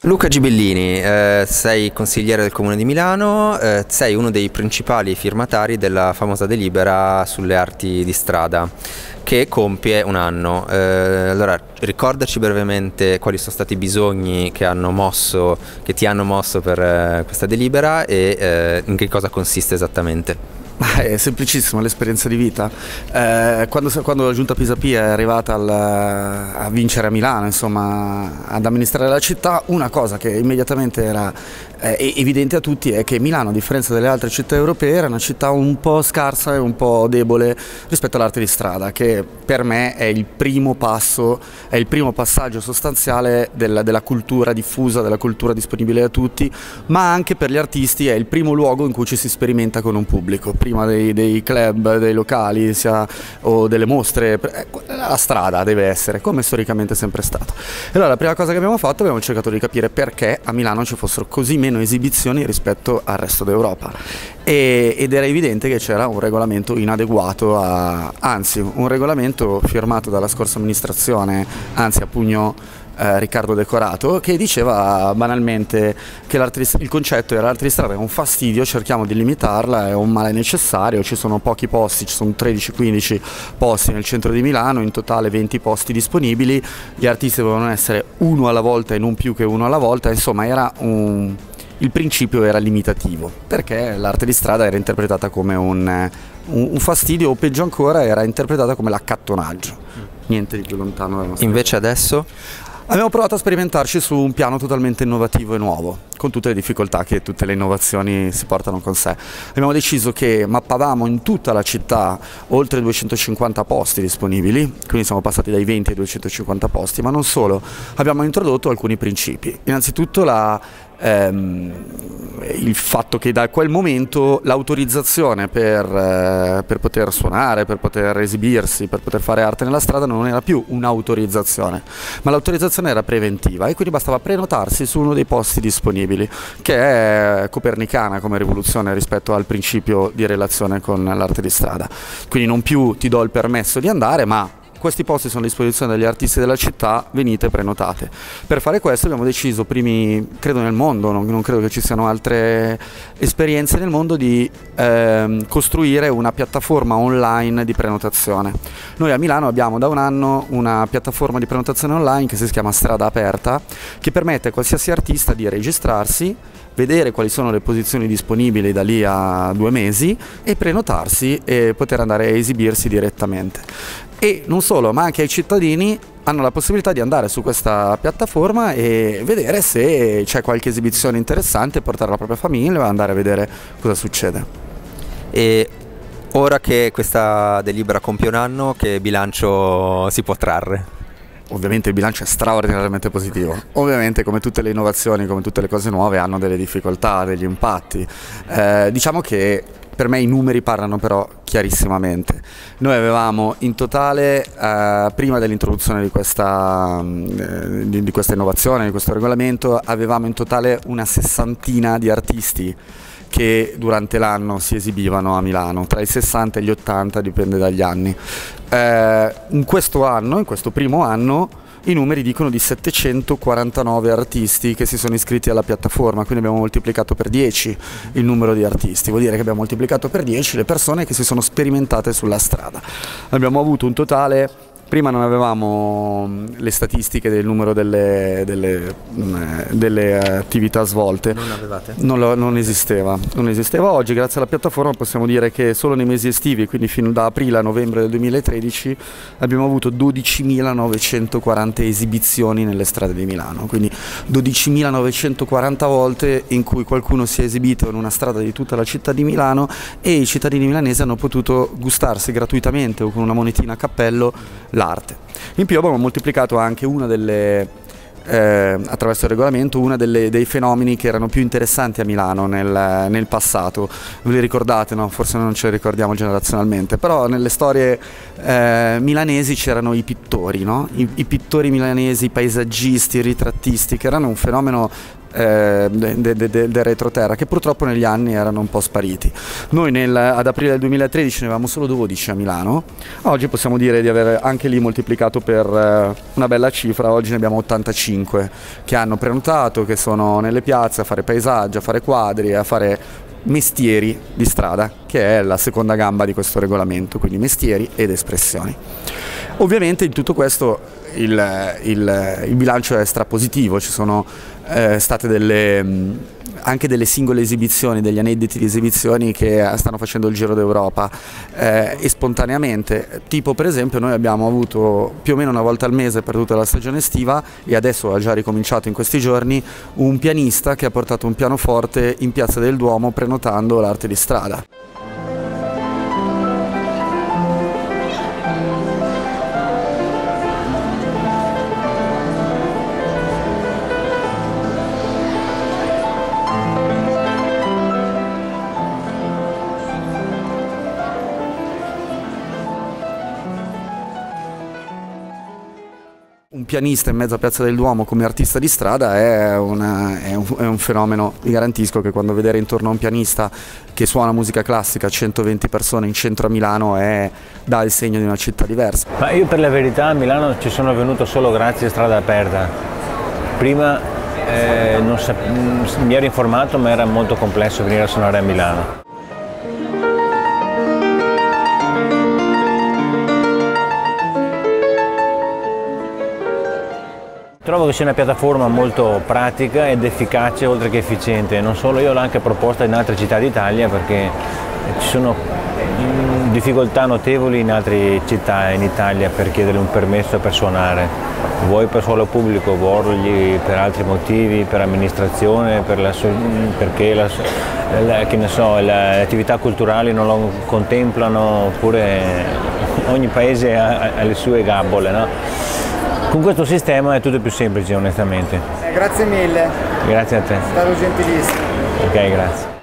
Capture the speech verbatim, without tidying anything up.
Luca Gibellini, eh, sei consigliere del Comune di Milano, eh, sei uno dei principali firmatari della famosa delibera sulle arti di strada che compie un anno. Eh, allora, ricordaci brevemente quali sono stati i bisogni che hanno mosso, che ti hanno mosso per eh, questa delibera e eh, in che cosa consiste esattamente. È semplicissimo, l'esperienza di vita. Eh, quando, quando la Giunta Pisapia è arrivata al, a vincere a Milano, insomma, ad amministrare la città, una cosa che immediatamente era eh, evidente a tutti è che Milano, a differenza delle altre città europee, era una città un po' scarsa e un po' debole rispetto all'arte di strada, che per me è il primo passo, è il primo passaggio sostanziale della, della cultura diffusa, della cultura disponibile a tutti, ma anche per gli artisti è il primo luogo in cui ci si sperimenta con un pubblico. Prima dei, dei club, dei locali sia, o delle mostre, la strada deve essere, come storicamente è sempre stato. E allora la prima cosa che abbiamo fatto, abbiamo cercato di capire perché a Milano ci fossero così meno esibizioni rispetto al resto d'Europa. E, ed era evidente che c'era un regolamento inadeguato, a, anzi un regolamento firmato dalla scorsa amministrazione, anzi a pugno Eh, Riccardo Decorato, che diceva banalmente che il concetto era l'arte di strada è un fastidio, cerchiamo di limitarla, è un male necessario, ci sono pochi posti, ci sono tredici quindici posti nel centro di Milano, in totale venti posti disponibili, gli artisti dovevano essere uno alla volta e non più che uno alla volta, insomma era un... il principio era limitativo, perché l'arte di strada era interpretata come un, un fastidio o peggio ancora era interpretata come l'accattonaggio, niente di più lontano dalla nostra. Invece adesso? Abbiamo provato a sperimentarci su un piano totalmente innovativo e nuovo, con tutte le difficoltà che tutte le innovazioni si portano con sé. Abbiamo deciso che mappavamo in tutta la città oltre duecentocinquanta posti disponibili, quindi siamo passati dai venti ai duecentocinquanta posti, ma non solo, abbiamo introdotto alcuni principi. Innanzitutto la... Ehm, il fatto che da quel momento l'autorizzazione per, eh, per poter suonare, per poter esibirsi, per poter fare arte nella strada non era più un'autorizzazione, ma l'autorizzazione era preventiva e quindi bastava prenotarsi su uno dei posti disponibili, che è copernicana come rivoluzione rispetto al principio di relazione con l'arte di strada. Quindi non più ti do il permesso di andare, ma questi posti sono a disposizione degli artisti della città, venite prenotate. Per fare questo abbiamo deciso, primi credo nel mondo, non, non credo che ci siano altre esperienze nel mondo, di ehm, costruire una piattaforma online di prenotazione. Noi a Milano abbiamo da un anno una piattaforma di prenotazione online che si chiama Strada Aperta, che permette a qualsiasi artista di registrarsi, vedere quali sono le posizioni disponibili da lì a due mesi e prenotarsi e poter andare a esibirsi direttamente. E non solo, ma anche i cittadini hanno la possibilità di andare su questa piattaforma e vedere se c'è qualche esibizione interessante, portare la propria famiglia e andare a vedere cosa succede. E ora che questa delibera compie un anno, che bilancio si può trarre? Ovviamente il bilancio è straordinariamente positivo. Ovviamente, come tutte le innovazioni, come tutte le cose nuove, hanno delle difficoltà, degli impatti. Eh, diciamo che per me i numeri parlano però chiarissimamente. Noi avevamo in totale, eh, prima dell'introduzione di questa, eh, di, di questa innovazione, di questo regolamento, avevamo in totale una sessantina di artisti che durante l'anno si esibivano a Milano, tra i sessanta e gli ottanta, dipende dagli anni. Eh, in questo anno, in questo primo anno, i numeri dicono di settecentoquarantanove artisti che si sono iscritti alla piattaforma, quindi abbiamo moltiplicato per dieci il numero di artisti, vuol dire che abbiamo moltiplicato per dieci le persone che si sono sperimentate sulla strada. Abbiamo avuto un totale, prima non avevamo le statistiche del numero delle, delle, delle attività svolte. Non avevate? Non, lo, non esisteva, non esisteva. Oggi grazie alla piattaforma possiamo dire che solo nei mesi estivi, quindi fino da aprile a novembre del duemilatredici, abbiamo avuto dodicimilanovecentoquaranta esibizioni nelle strade di Milano, quindi dodicimilanovecentoquaranta volte in cui qualcuno si è esibito in una strada di tutta la città di Milano e i cittadini milanesi hanno potuto gustarsi gratuitamente o con una monetina a cappello l'arte. In più abbiamo moltiplicato anche una delle, eh, attraverso il regolamento, uno dei fenomeni che erano più interessanti a Milano nel, nel passato. Ve li ricordate, no? Forse non ce li ricordiamo generazionalmente, però nelle storie eh, milanesi c'erano i pittori, no? I, i pittori milanesi, i paesaggisti, i ritrattisti, che erano un fenomeno eh, de, de, de, del retroterra, che purtroppo negli anni erano un po' spariti. Noi nel, ad aprile del duemilatredici ne avevamo solo dodici a Milano, oggi possiamo dire di aver anche lì moltiplicato per eh, una bella cifra, oggi ne abbiamo ottantacinque che hanno prenotato, che sono nelle piazze a fare paesaggio, a fare quadri, a fare mestieri di strada, che è la seconda gamba di questo regolamento, quindi mestieri ed espressioni. Ovviamente in tutto questo il, il, il bilancio è strapositivo, ci sono eh, state delle, mh, anche delle singole esibizioni, degli aneddoti di esibizioni che stanno facendo il giro d'Europa eh, e spontaneamente, tipo per esempio noi abbiamo avuto più o meno una volta al mese per tutta la stagione estiva, e adesso ha già ricominciato in questi giorni, un pianista che ha portato un pianoforte in Piazza del Duomo prenotando l'arte di strada. Un pianista in mezzo a Piazza del Duomo come artista di strada è, una, è, un, è un fenomeno. Vi garantisco che quando vedere intorno a un pianista che suona musica classica centoventi persone in centro a Milano è, dà il segno di una città diversa. Ma io per la verità a Milano ci sono venuto solo grazie a Strada Aperta. Prima eh, non mi ero informato, ma era molto complesso venire a suonare a Milano. Trovo che sia una piattaforma molto pratica ed efficace oltre che efficiente. Non solo, io l'ho anche proposta in altre città d'Italia, perché ci sono difficoltà notevoli in altre città in Italia per chiedere un permesso per suonare, vuoi per suolo pubblico, vuoi per altri motivi, per amministrazione, per la, perché la, la, che ne so, le attività culturali non lo contemplano, oppure ogni paese ha, ha le sue gabbole, no? Con questo sistema è tutto più semplice, onestamente. Eh, grazie mille. Grazie a te. È stato gentilissimo. Ok, grazie.